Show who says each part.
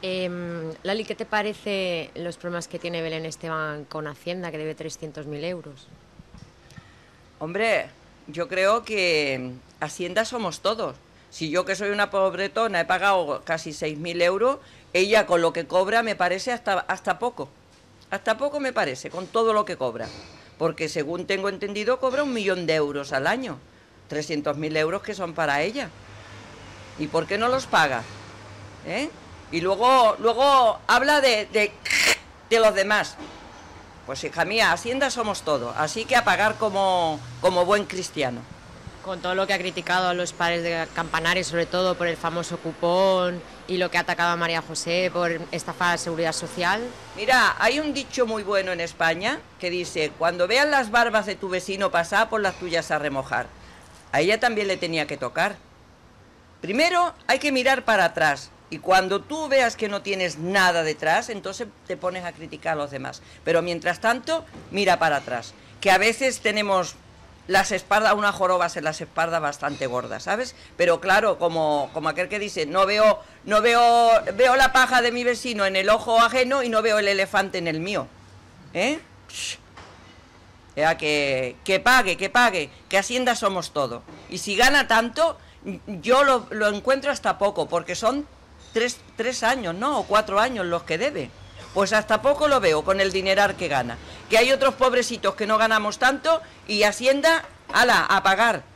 Speaker 1: Lali, ¿qué te parece los problemas que tiene Belén Esteban con Hacienda, que debe 300.000 euros?
Speaker 2: Hombre, yo creo que Hacienda somos todos. Si yo, que soy una pobretona, he pagado casi 6.000 euros, ella con lo que cobra me parece hasta poco. Hasta poco me parece, con todo lo que cobra. Porque según tengo entendido, cobra 1.000.000 de euros al año. 300.000 euros que son para ella. ¿Y por qué no los paga? ¿Eh? Y luego habla de los demás. Pues hija mía, Hacienda somos todos, así que a pagar como buen cristiano.
Speaker 1: Con todo lo que ha criticado a los padres de Campanares, sobre todo por el famoso cupón y lo que ha atacado a María José por estafar a la Seguridad Social.
Speaker 2: Mira, hay un dicho muy bueno en España que dice: cuando veas las barbas de tu vecino pasar, por las tuyas a remojar. A ella también le tenía que tocar. Primero hay que mirar para atrás, y cuando tú veas que no tienes nada detrás, entonces te pones a criticar a los demás. Pero mientras tanto, mira para atrás, que a veces tenemos las espaldas, unas jorobas en las espaldas bastante gordas, ¿sabes? Pero claro, como aquel que dice: veo la paja de mi vecino en el ojo ajeno y no veo el elefante en el mío. ¿Eh? Que pague, que Hacienda somos todo. Y si gana tanto, yo lo encuentro hasta poco, porque son tres años, ¿no? O 4 años los que debe. Pues hasta poco lo veo con el dineral que gana. Que hay otros pobrecitos que no ganamos tanto y Hacienda, ala, a pagar.